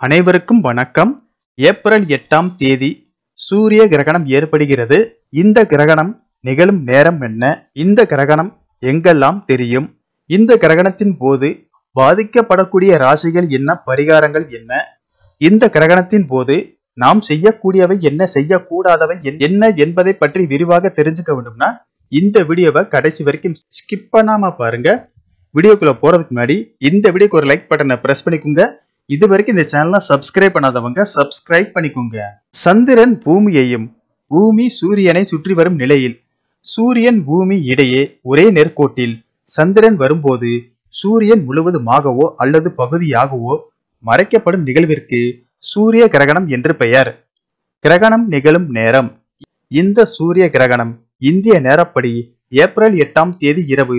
அனைவருக்கும் வணக்கம். ஏப்ரல் 8ஆம் தேதி சூரிய கிரகணம் ஏற்படுகிறது. இந்த கிரகணம் நிகழும் நேரம் என்ன? இந்த கிரகணம் எங்கெல்லாம் தெரியும்? இந்த கிரகணத்தின் போது பாதிக்கப்படக்கூடிய ராசிகள் என்ன? பரிகாரங்கள் என்ன? இந்த கிரகணத்தின் போது நாம் செய்யக்கூடியவை என்ன, செய்யக்கூடாதவை என்ன என்பதை பற்றி விரிவாக தெரிஞ்சுக்க வேண்டும்னா இந்த வீடியோவை கடைசி வரைக்கும் ஸ்கிப் பண்ணாம பாருங்க. வீடியோக்குள்ள போறதுக்கு முன்னாடி இந்த வீடியோக்கு ஒரு லைக் பட்டனை பிரஸ் பண்ணிக்கோங்க. இது வரைக்கும் இந்த சேனலை சப்ஸ்கிரைப் பண்ணாதவங்க சப்ஸ்கிரைப் பண்ணிக்கோங்க. சந்திரன் பூமியையும் பூமி சூரியனை சுற்றி வரும் நிலையில் சூரியன் பூமி இடையே ஒரே நேர்கோட்டில் சந்திரன் வரும்போது சூரியன் முழுவதுமாகவோ அல்லது பகுதியாகவோ மறைக்கப்படும் நிகழ்விற்கு சூரிய கிரகணம் என்று பெயர். கிரகணம் நிகழும் நேரம். இந்த சூரிய கிரகணம் இந்திய நேரப்படி ஏப்ரல் 8ஆம் தேதி இரவு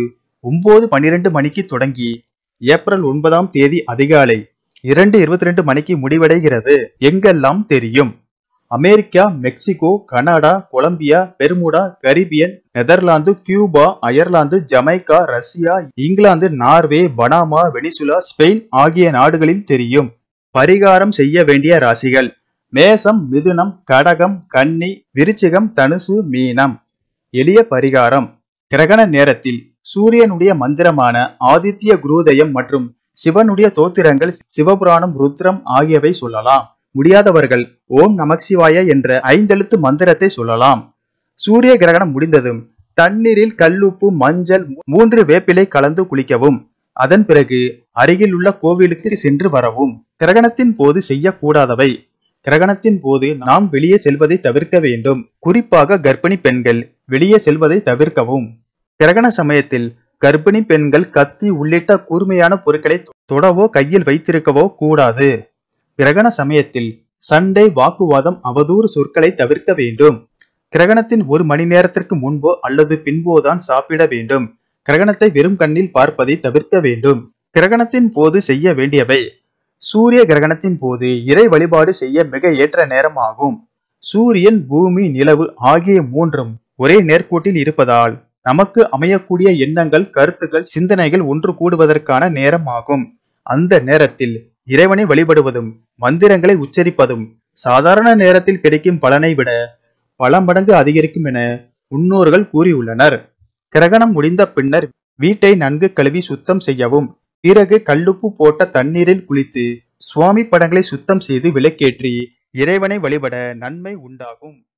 9:12 மணிக்கு தொடங்கி ஏப்ரல் 9ஆம் தேதி அதிகாலை 2:22 மணிக்கு முடிவடைகிறது. எங்கெல்லாம் தெரியும்? America, Mexico, Canada, Colombia, Bermuda, Caribbean, Netherlands, Cuba, Ireland, Jamaica, Russia, England, Norway, Panama, Venezuela, Spain ஆகிய நாடுகளில் தெரியும். பரிகாரம் செய்ய வேண்டிய ராசிகள்: மேசம், மிதுனம், கடகம், கன்னி, விருச்சிகம், தனுசு, மீனம். எளிய பரிகாரம்: கிரகண நேரத்தில் சூரியனுடைய மந்திரமான ஆதித்ய குருதயம் மற்றும் சிவனுடைய தோத்திரங்கள், சிவபுராணம், ருத்ரம் ஆகியவை சொல்லலாம். முடியாதவர்கள் ஓம் நமசிவாய என்ற 5 எழுத்து மந்திரத்தை சொல்லலாம். சூரிய கிரகணம் முடிந்ததும் தண்ணீரில் கல்லுப்பு, மஞ்சள், 3 வேப்பிலை கலந்து குளிக்கவும். அதன் பிறகு அருகில் உள்ள கோவிலுக்கு சென்று வரவும். கிரகணத்தின் போது செய்யக்கூடாதவை: கிரகணத்தின் போது நாம் வெளியே செல்வதை தவிர்க்க வேண்டும். குறிப்பாக கர்ப்பிணி பெண்கள் வெளியே செல்வதை தவிர்க்கவும். கிரகண சமயத்தில் கர்ப்பிணி பெண்கள் கத்தி உள்ளிட்ட கூர்மையான பொருட்களை தொடவோ கையில் வைத்திருக்கவோ கூடாது. கிரகண சமயத்தில் சண்டை, வாக்குவாதம், அவதூறு சொற்களை தவிர்க்க வேண்டும். கிரகணத்தின் 1 மணி நேரத்திற்கு முன்போ அல்லது பின்போதான் சாப்பிட வேண்டும். கிரகணத்தை வெறும் கண்ணில் பார்ப்பதை தவிர்க்க வேண்டும். கிரகணத்தின் போது செய்ய வேண்டியவை: சூரிய கிரகணத்தின் போது இறை வழிபாடு செய்ய மிக ஏற்ற நேரம் ஆகும். சூரியன், பூமி, நிலவு ஆகிய 3ம் ஒரே நேர்கோட்டில் இருப்பதால் நமக்கு அமையக்கூடிய எண்ணங்கள், கருத்துக்கள், சிந்தனைகள் ஒன்று கூடுவதற்கான நேரம் ஆகும். அந்த நேரத்தில் இறைவனை வழிபடுவதும் மந்திரங்களை உச்சரிப்பதும் சாதாரண நேரத்தில் கிடைக்கும் பலனை விட பல மடங்கு அதிகரிக்கும் என முன்னோர்கள் கூறியுள்ளனர். கிரகணம் முடிந்த பின்னர் வீட்டை நன்கு கழுவி சுத்தம் செய்யவும். பிறகு கல்லுப்பு போட்ட தண்ணீரில் குளித்து சுவாமி படங்களை சுத்தம் செய்து விளக்கேற்றி இறைவனை வழிபட நன்மை உண்டாகும்.